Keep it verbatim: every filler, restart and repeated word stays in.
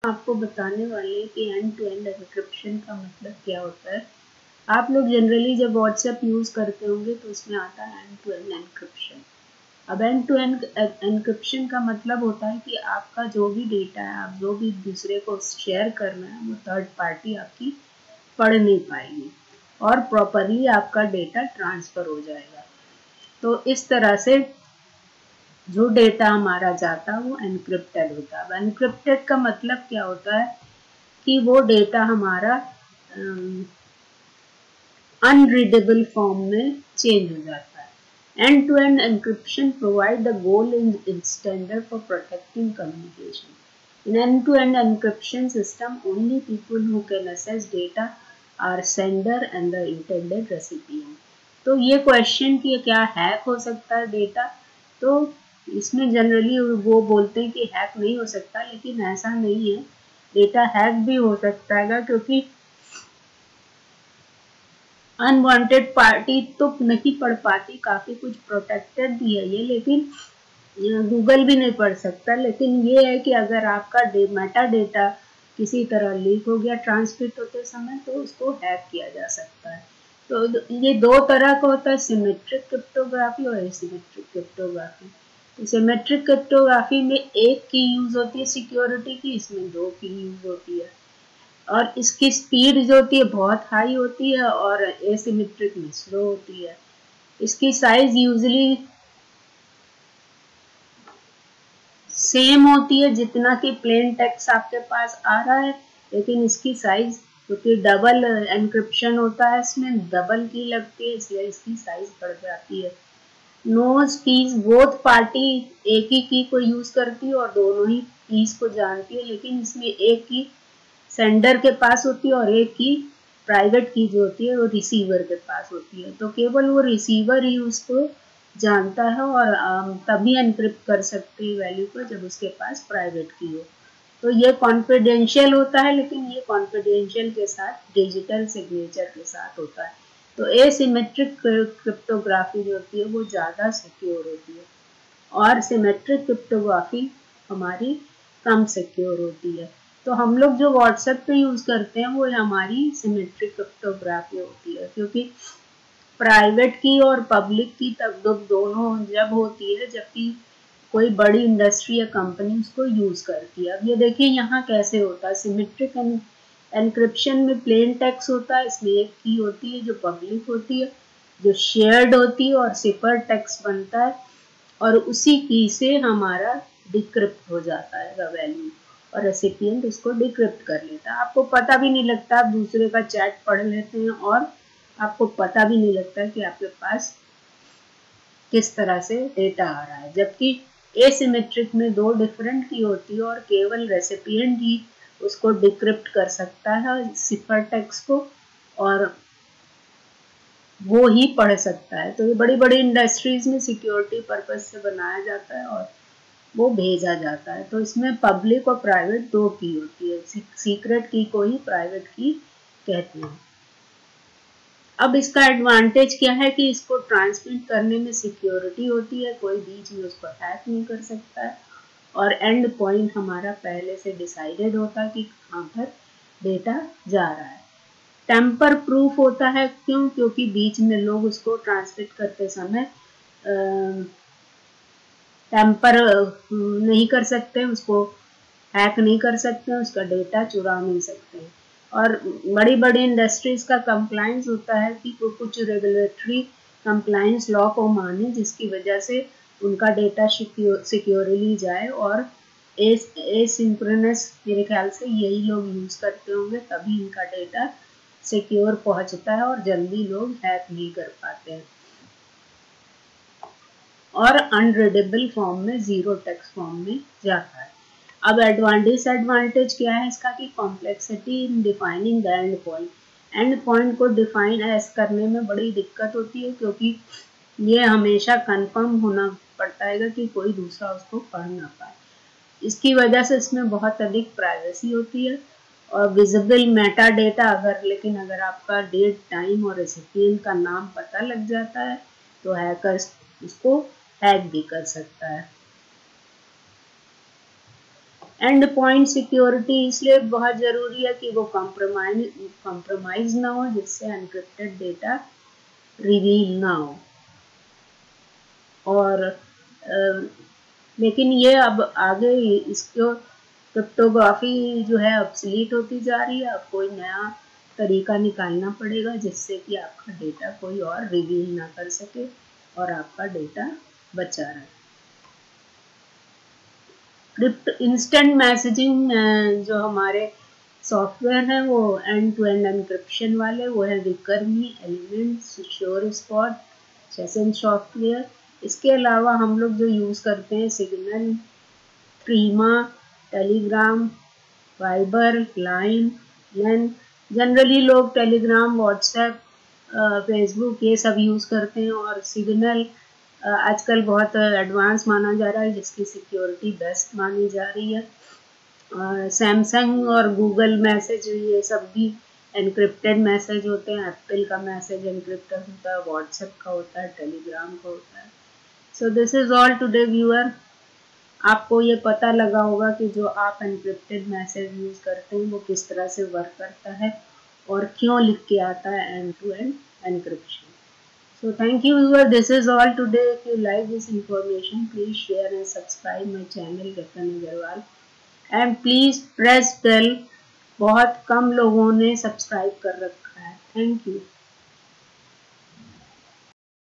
आपको बताने वाले कि एंड टू एंड एन्क्रिप्शन का मतलब क्या होता है। आप लोग जनरली जब व्हाट्सएप यूज़ करते होंगे तो उसमें आता है एंड टू एंड एन्क्रिप्शन। अब एंड टू एंड एन्क्रिप्शन का मतलब होता है कि आपका जो भी डेटा है, आप जो भी दूसरे को शेयर करना है, वो थर्ड पार्टी आपकी पढ़ नहीं पाएगी और प्रॉपरली आपका डेटा ट्रांसफ़र हो जाएगा। तो इस तरह से जो डेटा हमारा जाता है वो एनक्रिप्टेड होता है। एनक्रिप्टेड का मतलब क्या होता है कि वो डेटा हमारा अनरीडेबल फॉर्म में चेंज हो जाता है। End to end encryption provide the gold in standard for protecting communication. In end to end encryption system only people who can access data are sender and the intended recipient. तो ये question कि क्या hack हो सकता है data, तो इसमें generally वो बोलते हैं कि हैक नहीं हो सकता, लेकिन ऐसा नहीं है, डेटा हैक भी हो सकता है क्योंकि अनवांटेड पार्टी तो नहीं पढ़ पाती, काफ़ी कुछ प्रोटेक्टेड भी है ये, लेकिन गूगल भी नहीं पढ़ सकता। लेकिन ये है कि अगर आपका डे, मेटा डेटा किसी तरह लीक हो गया ट्रांसमिट होते समय तो उसको हैक किया जा सकता है। तो ये दो तरह का होता है, सिमेट्रिक क्रिप्टोग्राफी और एसिमेट्रिक क्रिप्टोग्राफी। तो सिमेट्रिक क्रिप्टोग्राफी में एक की यूज होती है सिक्योरिटी की, इसमें दो की यूज होती है और इसकी स्पीड जो होती है बहुत हाई होती है और एसिमेट्रिक में स्लो होती है। इसकी साइज यूजली सेम होती है जितना कि प्लेन टेक्स्ट आपके पास आ रहा है, लेकिन इसकी साइज क्योंकि डबल एनक्रिप्शन होता है, इसमें डबल की लगती है, इसलिए इसकी साइज बढ़ जाती है। नो कीज बोथ पार्टी एक ही की को यूज करती है और दोनों ही कीज को जानती है, लेकिन इसमें एक की सेंडर के पास होती है और एक की प्राइवेट की जो होती है वो रिसीवर के पास होती है। तो केवल वो रिसीवर ही उसको जानता है और तभी एनक्रिप्ट कर सकती है वैल्यू को जब उसके पास प्राइवेट की हो। तो ये कॉन्फिडेंशियल होता है, लेकिन ये कॉन्फिडेंशियल के साथ डिजिटल सिग्नेचर के साथ होता है। तो एसिमेट्रिक क्रिप्टोग्राफी जो होती है वो ज़्यादा सिक्योर होती है और सिमेट्रिक क्रिप्टोग्राफी हमारी कम सिक्योर होती है। तो हम लोग जो व्हाट्सएप पे यूज़ करते हैं वो हमारी सिमेट्रिक क्रिप्टोग्राफी होती है, क्योंकि प्राइवेट की और पब्लिक की तब दोनों जब होती है जबकि कोई बड़ी इंडस्ट्री या कंपनी उसको यूज़ करती है। अब ये देखिए यहाँ कैसे होता है, सिमेट्रिक एनक्रिप्शन में प्लेन टेक्स्ट होता है, इसमें एक की होती है जो पब्लिक होती है, जो शेयर्ड होती है और सिफर टेक्स्ट बनता है और उसी की से हमारा डिक्रिप्ट हो जाता है वैल्यू और रेसिपिएंट उसको डिक्रिप्ट कर लेता है। आपको पता भी नहीं लगता, आप दूसरे का चैट पढ़ लेते हैं और आपको पता भी नहीं लगता कि आपके पास किस तरह से डेटा आ रहा है। जबकि एसिमेट्रिक में दो डिफरेंट की होती है और केवल रेसिपिएंट ही उसको डिक्रिप्ट कर सकता है सिफर टेक्स्ट को और वो ही पढ़ सकता है। तो ये बड़ी बड़ी इंडस्ट्रीज में सिक्योरिटी पर्पज से बनाया जाता है और वो भेजा जाता है। तो इसमें पब्लिक और प्राइवेट दो की होती है, सीक्रेट की को ही प्राइवेट की कहते हैं। अब इसका एडवांटेज क्या है कि इसको ट्रांसमिट करने में सिक्योरिटी होती है, कोई बीच में उसको हैक नहीं कर सकता है और एंड पॉइंट हमारा पहले से डिसाइडेड होता है कि कहाँ पर डेटा जा रहा है। टेम्पर प्रूफ होता है, क्यों? क्योंकि बीच में लोग उसको ट्रांसमिट करते समय टेम्पर नहीं कर सकते, उसको हैक नहीं कर सकते, उसका डेटा चुरा नहीं सकते। और बड़ी बड़ी इंडस्ट्रीज का कंप्लायंस होता है कि कुछ रेगुलेटरी कंप्लायंस लॉ को माने, जिसकी वजह से उनका डेटा सिक्योरली जाए और एसिंक्रोनस मेरे ख्याल से यही लोग यूज़ करते होंगे, तभी इनका डेटा सिक्योर पहुंचता है और जल्दी लोग हैक नहीं कर पाते हैं। और अनरीडेबल फॉर्म में, जीरो टेक्स्ट फॉर्म में जाता है। अब एडवांटेज एडवांटेज क्या है इसका कि complexity in defining the end point. End point को डिफाइन एस करने में बड़ी दिक्कत होती है, क्योंकि ये हमेशा कंफर्म होना पड़ता है कि कोई दूसरा उसको पढ़ ना पाए। इसकी वजह से इसमें बहुत अधिक प्राइवेसी होती है और विजिबल मेटा डेटा अगर लेकिन अगर आपका डेट, टाइम और रेसिपिएंट का नाम पता लग जाता है तो हैकर्स उसको हैक भी कर सकता है। एंड पॉइंट सिक्योरिटी इसलिए बहुत ज़रूरी है कि वो कॉम्प्रोमाइज कॉम्प्रोमाइज ना हो, जिससे एनक्रिप्टेड डेटा रिवील ना हो। और आ, लेकिन ये अब आगे इसको क्रिप्टोग्राफी जो है ऑब्सलीट होती जा रही है। अब कोई नया तरीका निकालना पड़ेगा जिससे कि आपका डेटा कोई और रिवील ना कर सके और आपका डेटा बचा रहे। क्रिप्ट इंस्टेंट मैसेजिंग जो हमारे सॉफ्टवेयर हैं वो एंड टू एंड एनक्रिप्शन वाले, वो है रिकरमी, elements, Surespot, session software. इसके अलावा हम लोग जो यूज़ करते हैं Signal, Threema, Telegram, Viber, Line, लेन। जनरली लोग टेलीग्राम, व्हाट्सएप, फेसबुक ये सब यूज़ करते हैं। और सिग्नल आजकल बहुत एडवांस माना जा रहा है, जिसकी सिक्योरिटी बेस्ट मानी जा रही है। सैमसंग और गूगल मैसेज ये सब भी एनक्रिप्टेड मैसेज होते हैं। एप्पल का मैसेज एनक्रिप्टेड होता है, व्हाट्सएप का होता है, टेलीग्राम का होता है। So this is all today viewer. आपको ये पता लगा होगा कि जो आप एनक्रिप्टेड मैसेज यूज़ करते हैं वो किस तरह से वर्क करता है और क्यों लिख के आता है end to end encryption. So thank you viewer, this is all today. If you like this information, please share and subscribe my channel Ratan Agarwal and please press bell। बहुत कम लोगों ने सब्सक्राइब कर रखा है। Thank you.